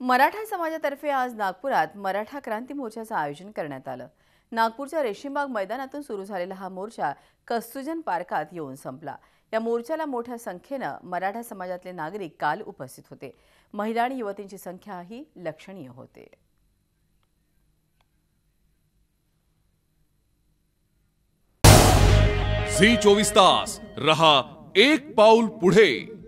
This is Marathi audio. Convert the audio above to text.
मराठा समाजातर्फे आज नागपुरात मराठा क्रांती मोर्चाचं आयोजन करण्यात आलं। नागपूरच्या रेशीमबाग मैदानातून सुरू झालेला हा मोर्चा कस्तुजन पार्कात येऊन संपला। या मोर्चाला मोठ्या संख्येने मराठा समाजातले नागरिक काल उपस्थित होते। महिला आणि युवतींची संख्याही लक्षणीय होते। झी 24 तास रहा एक पाऊल पुढे।